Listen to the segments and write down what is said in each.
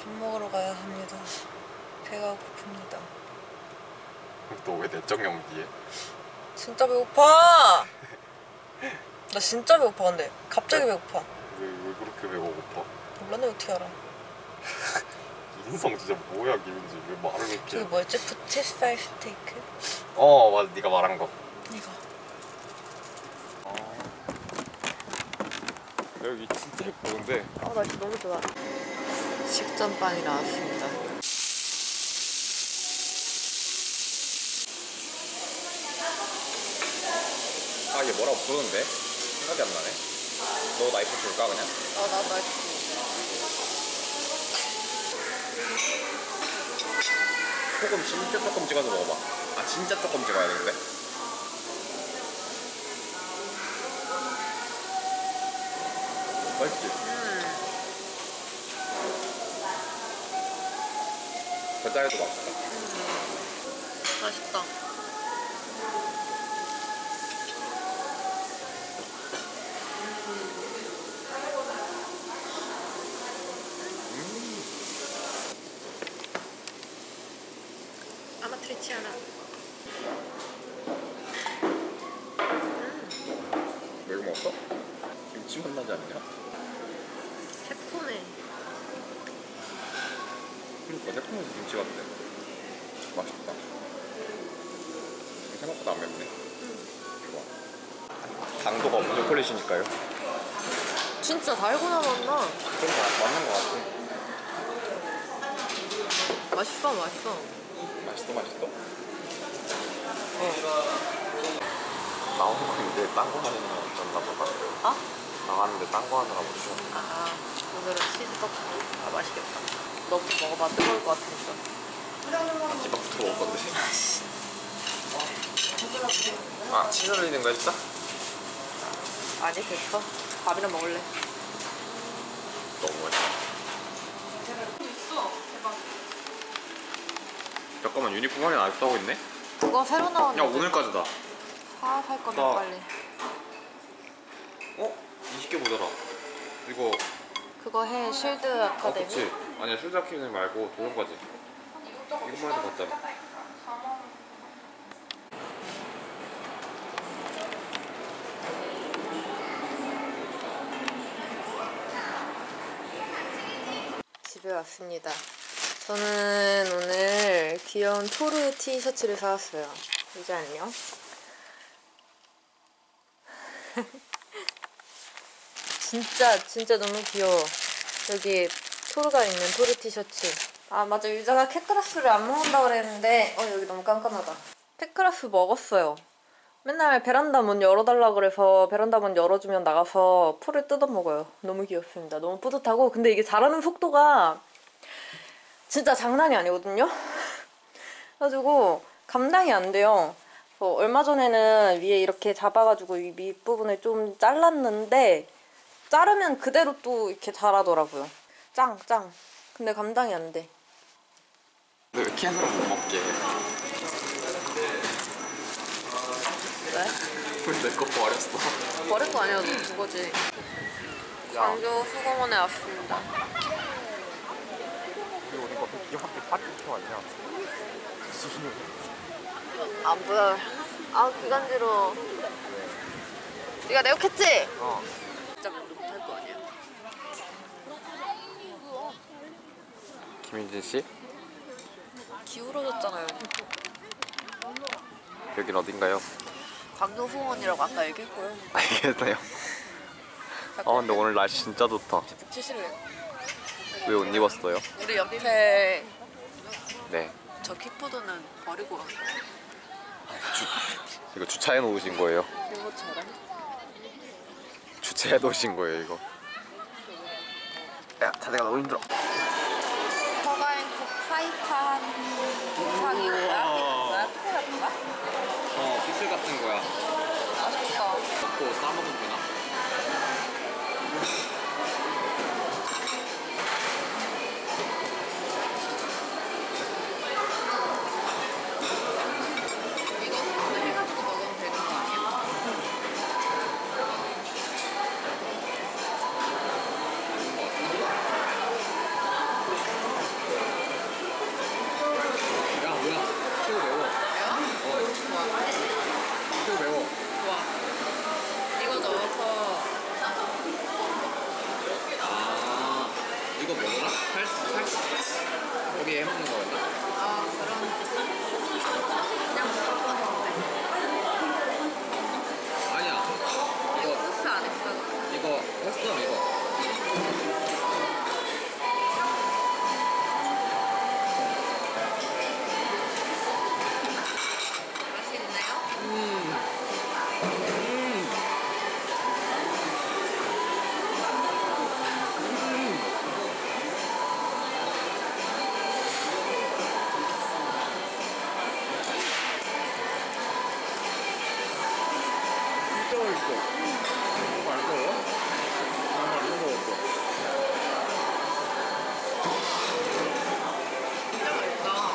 밥 먹으러 가야 합니다. 배가 고픕니다. 너 왜 내적 연기해? 진짜 배고파. 나 진짜 배고파. 근데 갑자기 배고파. 왜 그렇게 배가 고파? 몰라, 내가 어떻게 알아. 인성 진짜 뭐야 김은지. 왜 말을 그렇게 저기 해? 뭐였지? 부채살 스테이크? 맞아, 네가 말한 거. 이거. 여기 진짜 예쁘던데. 날씨 너무 좋아. 식전빵이 나왔습니다. 얘 뭐라고 부르는데? 생각이 안 나네. 너 나이프 줄까 그냥? 나도 날씨. 소금 진짜 조금 찍어서 먹어봐. 진짜 조금 찍어야 되는데? 맛있지? 겨자에도 맛있다. 맛있다. 아마트리치아나. 왜 이거 먹었어? 김치 맛 나지 않냐? 새콤해. 그러니까 새콤해서 김치 같대. 맛있다. 생각보다 안 맵네. 좋아. 당도가 없는 초콜릿이니까요. 진짜 달고나 맛나. 좀 맞는 것 같아. 맛있어, 맛있어. 맛있어? 나오는 건데 딴 거 하는 거 없었나 보다. 나가는데 딴 거 하느라 못 쉬어. 오늘은 치즈 떡볶이. 맛있겠다. 너부터 먹어봐. 뜨거울 것 같으니까. 집밥부터 먹을 건데. 치즈 올리는 거 했어? 아니, 됐어. 밥이랑 먹을래. 너무 맛있어. 잠깐만, 유니폼 할인 아직도 하고 있네? 그거 새로 나왔는데. 야, 오늘까지다. 살 거면 빨리. 20개 모자라. 이거 그거 해. 쉴드 아카데미. 그치? 아니야, 쉴드 아카데미 말고 조정까지. 이것만 해도 봤잖아. 집에 왔습니다. 저는 오늘 귀여운 토르 티셔츠를 사왔어요. 이제 안녕. 진짜 너무 귀여워. 여기 토르가 있는 토르 티셔츠. 맞아, 유자가 캣그라스를 안 먹는다고 그랬는데 여기 너무 깜깜하다. 캣그라스 먹었어요. 맨날 베란다 문 열어달라 그래서 베란다 문 열어주면 나가서 풀을 뜯어먹어요. 너무 귀엽습니다. 너무 뿌듯하고. 근데 이게 자라는 속도가 진짜 장난이 아니거든요? 그래가지고 감당이 안 돼요. 얼마 전에는 위에 이렇게 잡아가지고 이 밑부분을 좀 잘랐는데 자르면 그대로 또 이렇게 자라더라고요. 짱. 근데 감당이 안 돼. 근데 왜 캔으로 못 먹게 해? 왜? 내 거 버렸어. 버린 거 아니야, 준 거지. 광교 수공원에 왔습니다. 우리 오니까 이 학교 파티 왔냐? 안 보여. 기간지러. 네가 내 욕했지? 진짜 면도 못할 거 아니야. 김민진 씨? 기울어졌잖아요. 여긴 어딘가요? 광교 수공원이라고 아까 얘기했고요. 알겠어요. 근데 오늘 날씨 진짜 좋다. 치실래요? 왜 옷 입었어요? 우리 옆에 네. 저 킥보드는 버리고 와. 이거 주차해 놓으신 거예요? 이거 잘해? 주차해 놓으신 거예요 이거? 야, 자세가 너무 힘들어. 서가인국 타이탄 상이 뭐야? 피클 같은 거야? 피클 같은 거야. 맛있다. 또 싸먹으면 되나? 이거 소스 해가지고 먹으면 되는 거 아니야? 이거 뭐더라? 거기에 해먹는 거였나? 아 그런. 그냥 먹었는데. 아니야. 이거 소스 안 했어. 이거 했어 이거. 맛있나요? 진짜 맛있어. 이거 안 먹어? 안 먹었어. 진짜 맛있다.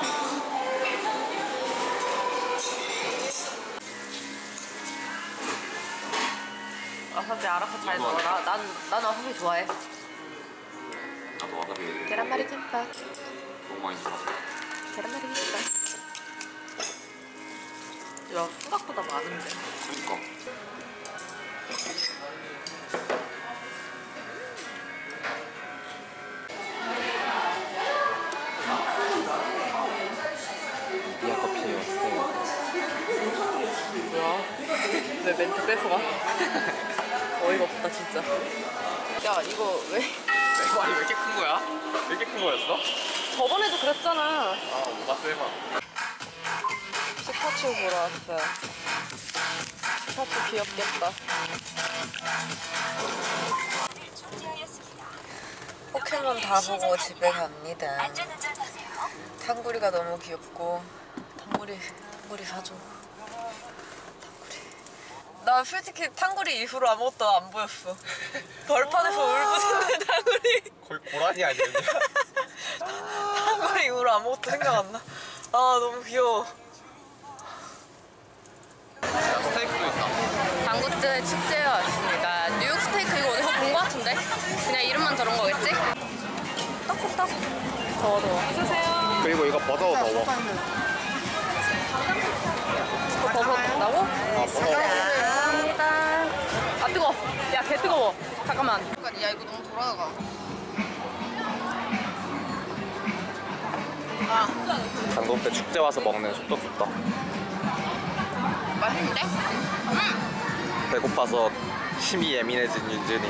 와사비 알아서 잘 먹어라. 난 와사비 좋아해. 나도 와사비 계란말이 김밥. 너무 많이 들어. 계란말이 김밥. 야, 생각보다 많은데. 그니까. 미아 커피 왔어요. 뭐야? 왜 멘트 뺏어가? 어이가 없다 진짜. 야 이거 왜? 내 말이 왜 이렇게 큰 거야? 왜 이렇게 큰 거였어? 저번에도 그랬잖아. 아, 못 봤어 해봐. 피카츄 보러 왔어요. 피카츄 귀엽겠다. 포켓몬 다 보고 집에 갑니다. 탕구리가 너무 귀엽고 탕구리 사줘. 탕구리. 나 솔직히 탕구리 이후로 아무것도 안 보였어. 벌판에서 울부짖는 탕구리. 거의 고라니 아니었냐? 탕구리 이후로 아무것도 생각 안 나. 아 너무 귀여워. 스테이크도 있다. 당구째 축제에 왔습니다. 뉴욕 스테이크 이거 어디서 본 거 같은데? 그냥 이름만 저런 거겠지? 따뜻따. 더워. 주세요. 그리고 이거 버섯 넣어. 버섯 넣는다고? 아, 버섯. 감사합니다. 아 뜨거워. 야 개 뜨거워. 잠깐만. 야 이거 너무 돌아가. 당근때 축제 와서 먹는 소떡소떡. 맛있는데? 배고파서 심이 예민해진 윤준이.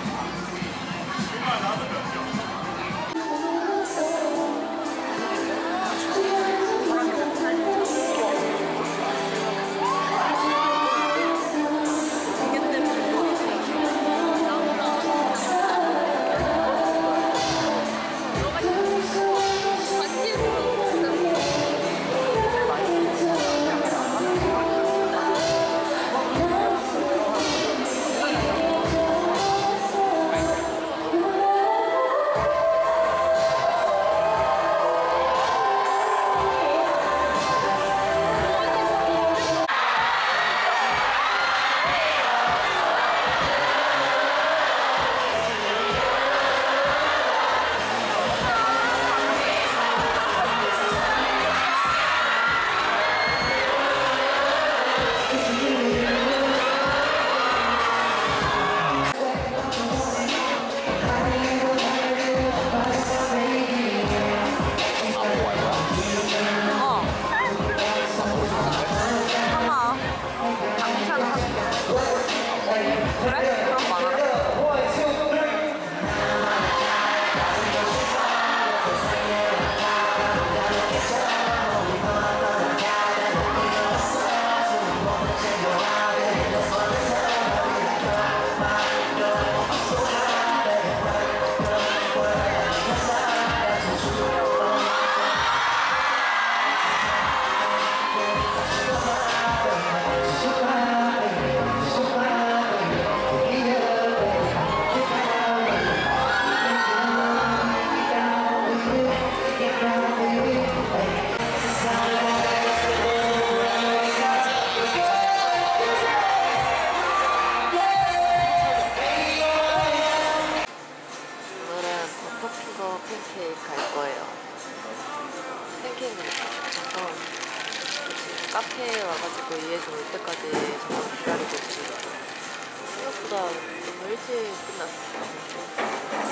카페에 와가지고 이해서 올 때까지 정말 기다리고 있습니다. 생각보다 너무 일찍 끝났어요.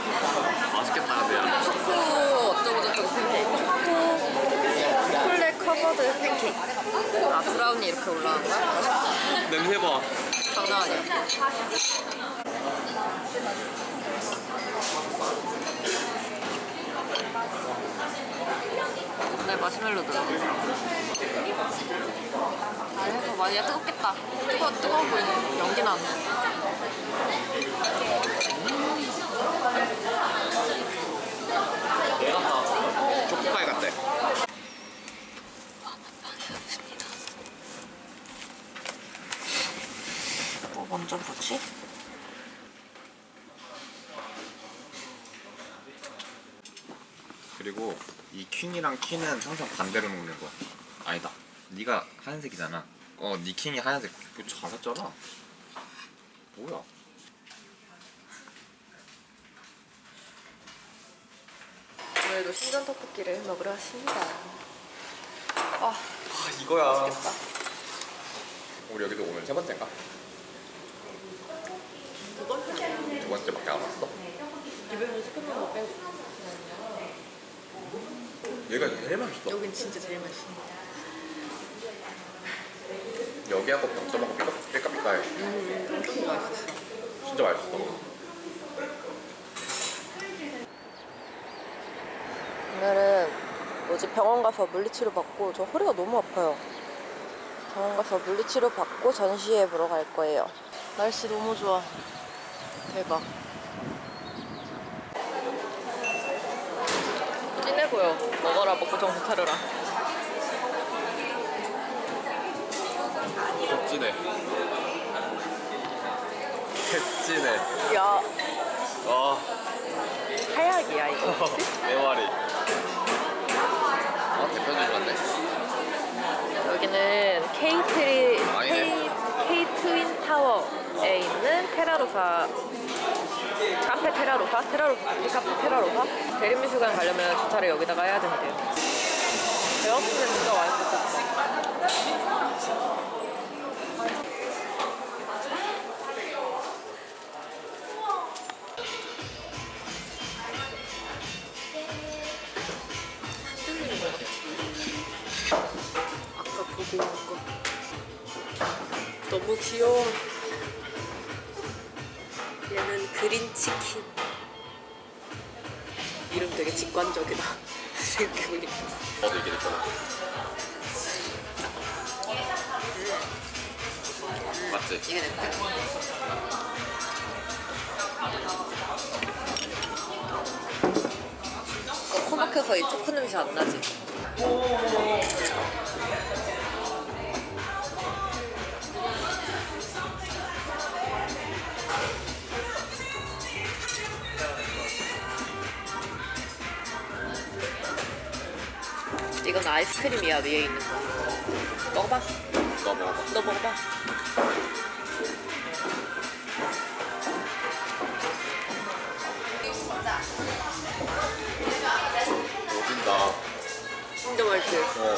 맛있겠다 근데 야. 초코 어쩌고저쩌고 팬케이크. 초코 초콜릿 커버드 팬케이크. 아 브라우니 이렇게 올라간 거야? 맛있다. 냄새 봐. 장난 아니야. 네, 마시멜로 들어. 아, 이거 많이 뜨겁겠다. 뜨거워 보이네. 연기 나네. 얘 같다. 초코파이 같대. 뭐 먼저 보지? 그리고 이 퀸이랑 키는 항상 반대로 먹는 거야. 아니다. 네가 하얀색이잖아. 네 킹이 하얀색. 그거 잘 샀잖아. 뭐야? 오늘도 신전 떡볶이를 먹으러 왔습니다. 아, 이거야. 맛있겠다. 우리 여기도 오늘 세 번째인가? 두 번째. 두 번째밖에 안 왔어. 집에서 시켜놓은 거 빼고. 얘가 제일 맛있어. 여긴 진짜 제일 맛있어. 여기하고 병점하고 삐까삐까해. 엄청 맛있었어. 진짜 맛있어. 오늘은 병원 가서 물리치료 받고 저 허리가 너무 아파요. 병원 가서 물리치료 받고 전시회 보러 갈 거예요. 날씨 너무 좋아. 대박. 진해 보여. 먹어라, 먹고 정신 차려라. ผ็찌네. ผ็찌네. 야, 아, 하약이야 이거. 내 말이. 대표님 좋았네. 여기는 K 트윈타워에 있는 테라로사 카페 테라로사? 카페 테라로사? 대림미술관 가려면 주차를 여기다가 해야 된대요. 배웠으면 진짜 맛있겠다. 아까 보고 온 거 너무 귀여워. 얘는 그린 치킨. 이름 되게 직관적이다. 생각해보니까. 나도 이게 됐잖아. 맞지? 이게 내 거야. 코 막혀서 이 초코 냄새 안 나지? 이건 아이스크림이야, 위에 있는 거. 먹어봐. 너 먹어봐. 너 먹어봐. 오진다. 진짜 맛있지?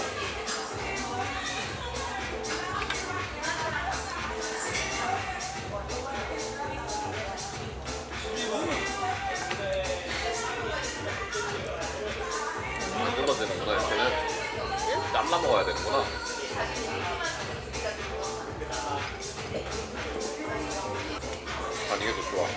안 끊어지는구나, 이렇게는. 잘라 먹어야 되는구나. 난 이게 더 좋아.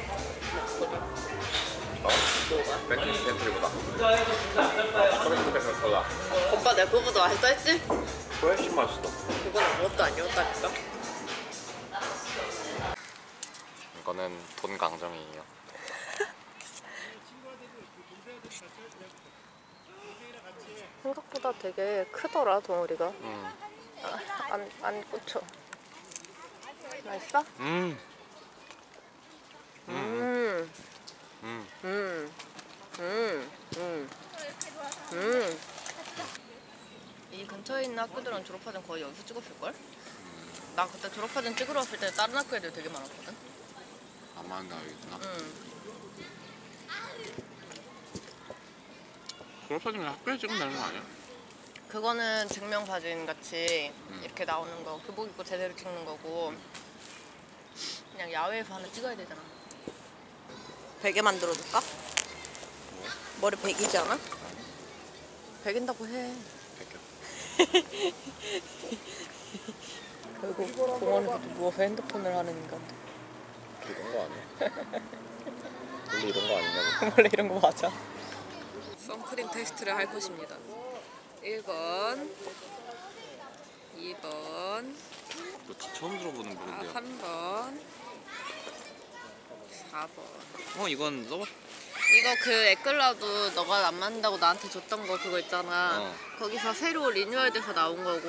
뭐가? 벤트리보다. 커밍도 벤트리 콜라. 오빠 내가 그거보다 맛있다 했지? 훨씬 맛있어. 그건 아무것도 아니었다니까? 이거는 돈 강정이에요. 생각보다 되게 크더라, 덩어리가. 안 꽂혀. 맛있어? 이 근처에 있는 학교들은 졸업사진 거의 여기서 찍었을걸? 나 그때 졸업사진 찍으러 왔을 때 다른 학교 애들 되게 많았거든? 안 맞는다, 여기구나. 졸업사진을 학교에 찍으면 되는 거 아니야? 그거는 증명사진 같이 이렇게 나오는 거, 교복 입고 제대로 찍는 거고, 그냥 야외에서 하나 찍어야 되잖아. 베개 만들어줄까? 머리 베기지 않아? 베긴다고 해. 베껴. 결국 공원에서 누워서 핸드폰을 하는 인간들. 이런 거 아니야? 원래 이런 거 아니냐고. 원래 이런 거 맞아. 선크림 테스트를 할 것입니다. 1번 2번 너 다 처음 들어보는 브랜드야. 3번 4번. 이건 써봐. 이거 그 에클라도 너가 안 맞는다고 나한테 줬던 거 그거 있잖아. 거기서 새로 리뉴얼돼서 나온 거고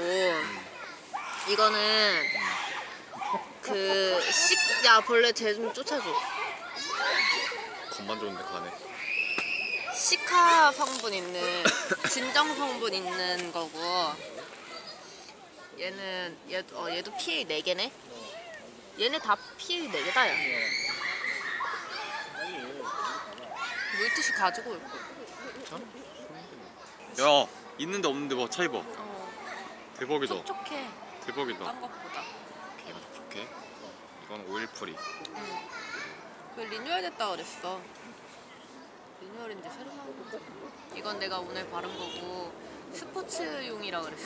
이거는 야 벌레 쟤 좀 쫓아줘. 겉만 좋은데 가네. 시카 성분 있는 진정 성분 있는 거고 얘도 PA 4개네. 얘네 다 PA 4개다 야. 물티슈 가지고 올 거. 야, 있는데 없는데 뭐 차이 봐. 대박이다. 촉촉해. 대박이다. 딴 것보다. 걔가 촉촉해. 이건 오일 프리. 그 리뉴얼 됐다 그랬어. 리뉴얼인데 새로 나온 거지. 이건 내가 오늘 바른 거고 스포츠용이라 그랬어.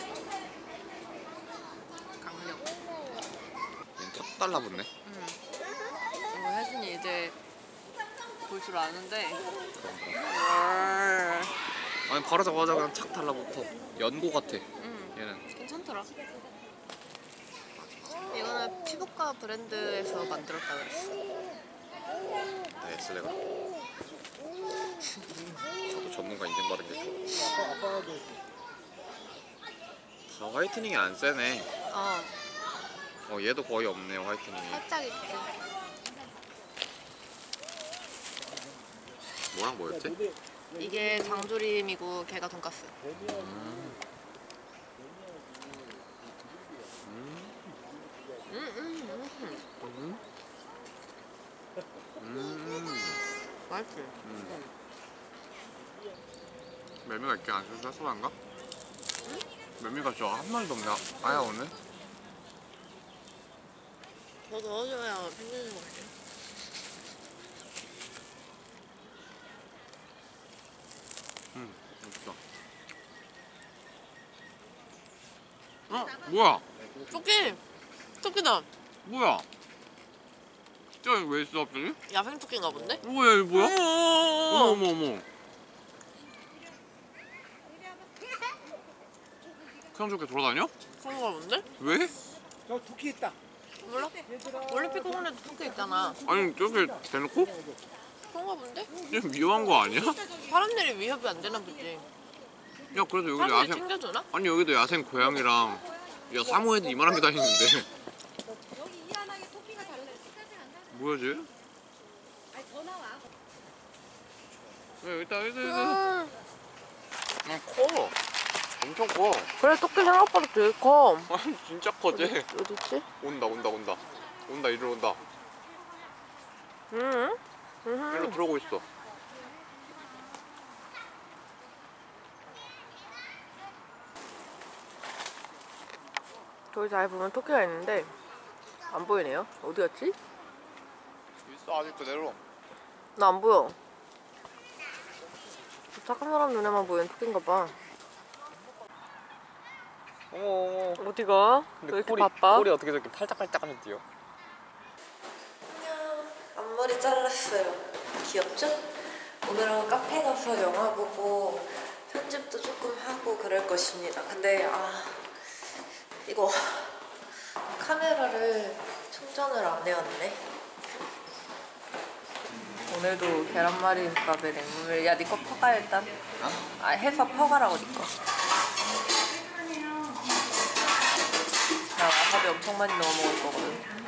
강력. 얘는 탁 달라붙네. 이거 혜진이 이제 볼 줄 아는데. 아니 바르자마자 그냥 착 달라붙어. 연고 같아. 얘는. 괜찮더라. 이거는 피부과 브랜드에서 만들었다 그랬어. 나 에슬레가. 저도 전문가 인증받은 게 좋아. 다 화이트닝이 안 세네. 얘도 거의 없네요 화이트닝이. 살짝 있지. 뭐랑 뭐였지? 이게 장조림이고 걔가 돈까스. 맛있지? 메밀가 이렇게 안 써서 쌀쌀한가? 메밀가 저 한 마리도 없네. 아야 오늘? 더 넣어줘야 생기는 거 같아. 맛있다. 뭐야? 토끼다. 뭐야? 저기 왜 있어 갑자기? 야생 토끼인가 본데? 뭐야 이거 뭐야? 어머. 그냥 저렇게 돌아다녀? 그런가 본데? 왜? 저 토끼 있다. 몰라? 올림픽 공원에도 토끼 있잖아. 아니 저렇게 대놓고? 그런가 본데? 좀 위험한 거 아니야? 사람들이 위협이 안 되나 보지. 야 그래도 여기도 사람들이 야생 챙겨주나? 아니 여기도 야생 고양이랑 야 사모예드 이만한 게 다니는데 여기 이안하게 토끼가 달래. 색깔이 안 나. 뭐야 쟤? 아니 더 나와. 야 여기 있다 커 엄청 커 그래 토끼 생각보다 되게 커. 아니 진짜 커 쟤. 어디 있지? 온다 이리로 온다 이리로 들어오고 있어. 저기 잘 보면 토끼가 있는데 안 보이네요. 어디 갔지? 있어 아직 그대로. 나 안 보여. 착한 사람 눈에만 보이는 토끼인가 봐. 어머 어디가? 왜 이렇게 바빠? 꼬리 어떻게 저렇게 팔짝팔짝하면 뛰어? 안녕. 앞머리 잘랐어요. 귀엽죠? 오늘은 카페 가서 영화 보고 편집도 조금 하고 그럴 것입니다. 근데 이거 카메라를 충전을 안 해왔네. 오늘도 계란말이밥에 냉물. 야, 니 거 퍼가 일단. 해서 퍼가라고 니 거. 나 와사비 엄청 많이 넣어 먹을 거거든.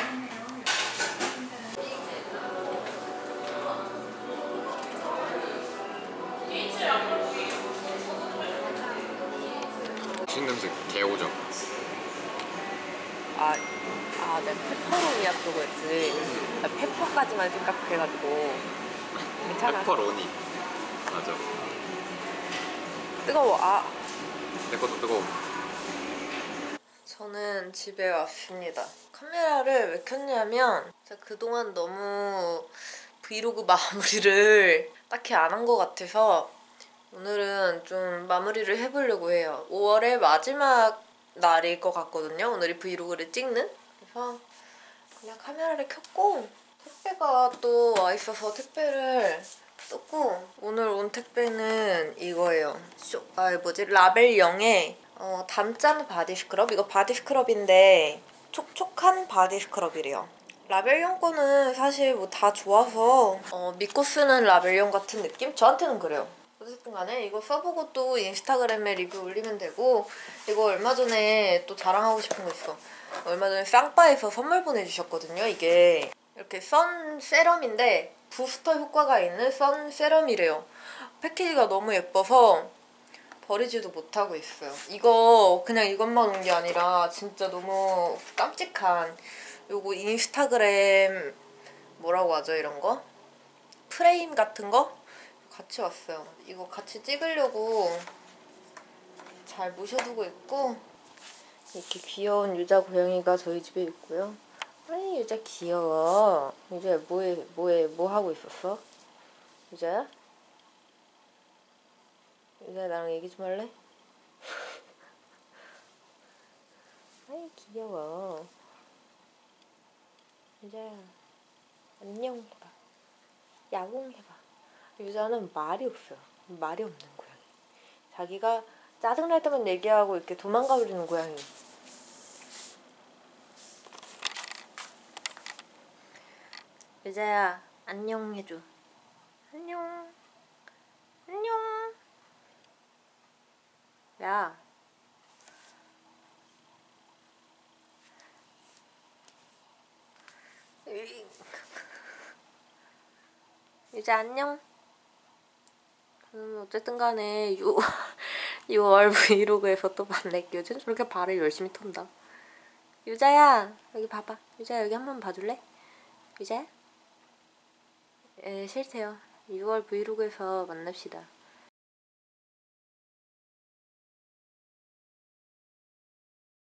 신냄새 개오죠. 내가 페퍼로니아 쓰고 했지. 나 페퍼까지만 생각해가지고. 괜찮아. 페퍼로니 맞아. 뜨거워. 내 것도 뜨거워. 저는 집에 왔습니다. 카메라를 왜 켰냐면 제가 그동안 너무 브이로그 마무리를 딱히 안 한 것 같아서 오늘은 좀 마무리를 해보려고 해요. 5월의 마지막 날일 것 같거든요. 오늘이 브이로그를 찍는. 그래서 그냥 카메라를 켰고 택배가 또 와 있어서 택배를 떴고 오늘 온 택배는 이거예요. 라벨0의 단짠 바디 스크럽. 이거 바디 스크럽인데 촉촉한 바디 스크럽이래요. 라벨0 거는 사실 뭐 다 좋아서 믿고 쓰는 라벨0 같은 느낌? 저한테는 그래요. 어쨌든 간에 이거 써보고 또 인스타그램에 리뷰 올리면 되고 이거 얼마 전에 또 자랑하고 싶은 거 있어. 얼마 전에 쌍바에서 선물 보내주셨거든요. 이게 이렇게 선 세럼인데 부스터 효과가 있는 선 세럼이래요. 패키지가 너무 예뻐서 버리지도 못하고 있어요. 이거 그냥 이것만 온 게 아니라 진짜 너무 깜찍한 요거 인스타그램 뭐라고 하죠 이런 거? 프레임 같은 거? 같이 왔어요. 이거 같이 찍으려고 잘 모셔두고 있고 이렇게 귀여운 유자 고양이가 저희 집에 있고요. 아이 유자 귀여워. 유자야 뭐 하고 있었어? 유자야? 유자야 나랑 얘기 좀 할래? 아이 귀여워. 유자야 안녕 해봐. 야옹해봐. 유자는 말이 없어요. 말이 없는 고양이. 자기가 짜증날 때만 얘기하고 이렇게 도망가 버리는 고양이. 유자야 안녕 해줘. 안녕. 안녕. 야. 유자 안녕. 어쨌든 간에 6월 브이로그에서 또 만날게요. 쟤는 저렇게 발을 열심히 턴다. 유자야 여기 봐봐. 유자야 여기 한번 봐줄래? 유자야? 싫대요. 6월 브이로그에서 만납시다.